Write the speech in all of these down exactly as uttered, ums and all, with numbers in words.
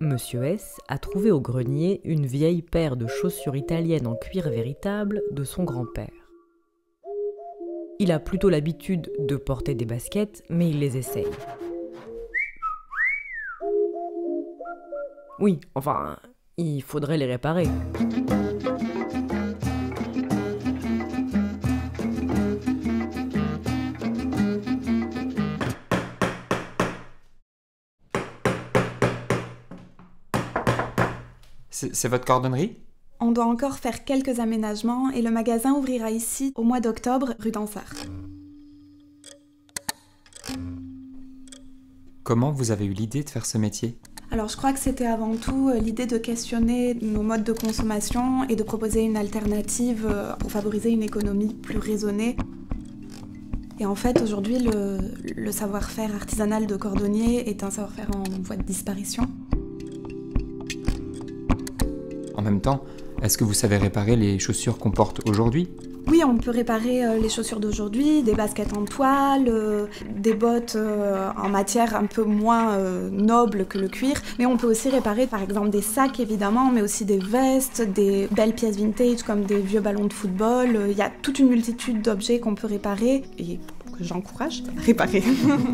Monsieur S a trouvé au grenier une vieille paire de chaussures italiennes en cuir véritable de son grand-père. Il a plutôt l'habitude de porter des baskets, mais il les essaye. Oui, enfin, il faudrait les réparer. C'est votre cordonnerie? On doit encore faire quelques aménagements et le magasin ouvrira ici au mois d'octobre, rue d'Ansart. Comment vous avez eu l'idée de faire ce métier? Alors je crois que c'était avant tout l'idée de questionner nos modes de consommation et de proposer une alternative pour favoriser une économie plus raisonnée. Et en fait, aujourd'hui, le, le savoir-faire artisanal de cordonnier est un savoir-faire en voie de disparition. En même temps, est-ce que vous savez réparer les chaussures qu'on porte aujourd'hui? Oui, on peut réparer euh, les chaussures d'aujourd'hui, des baskets en toile, euh, des bottes euh, en matière un peu moins euh, noble que le cuir. Mais on peut aussi réparer par exemple des sacs évidemment, mais aussi des vestes, des belles pièces vintage comme des vieux ballons de football. Il euh, y a toute une multitude d'objets qu'on peut réparer et que j'encourage à réparer.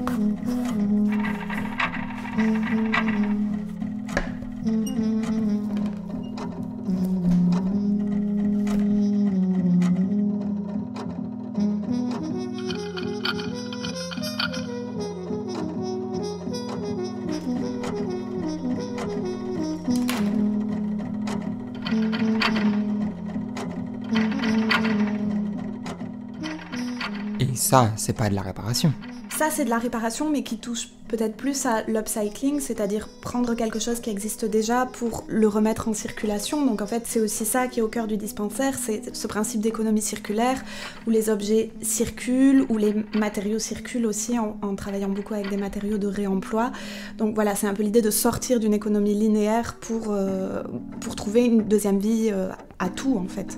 Et ça, c'est pas de la réparation. Ça, c'est de la réparation, mais qui touche peut-être plus à l'upcycling, c'est-à-dire prendre quelque chose qui existe déjà pour le remettre en circulation. Donc en fait, c'est aussi ça qui est au cœur du dispensaire, c'est ce principe d'économie circulaire, où les objets circulent, où les matériaux circulent aussi, en, en travaillant beaucoup avec des matériaux de réemploi. Donc voilà, c'est un peu l'idée de sortir d'une économie linéaire pour, euh, pour trouver une deuxième vie euh, à tout, en fait.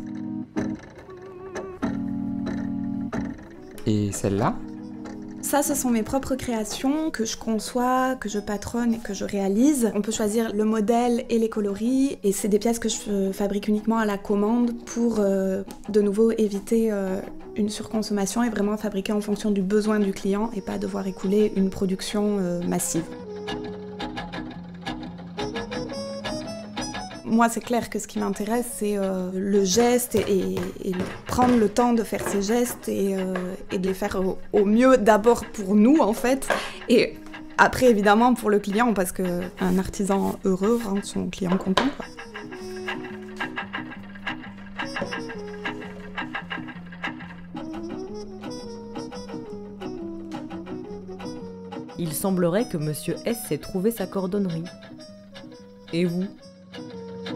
Et celle-là? Ça, ce sont mes propres créations que je conçois, que je patronne et que je réalise. On peut choisir le modèle et les coloris, et c'est des pièces que je fabrique uniquement à la commande pour, euh, de nouveau, éviter euh, une surconsommation et vraiment fabriquer en fonction du besoin du client et pas devoir écouler une production euh, massive. Moi, c'est clair que ce qui m'intéresse, c'est euh, le geste et, et, et prendre le temps de faire ces gestes et, euh, et de les faire au, au mieux d'abord pour nous, en fait, et après, évidemment, pour le client, parce qu'un artisan heureux rend son client content, quoi. Il semblerait que Monsieur S ait trouvé sa cordonnerie. Et vous ?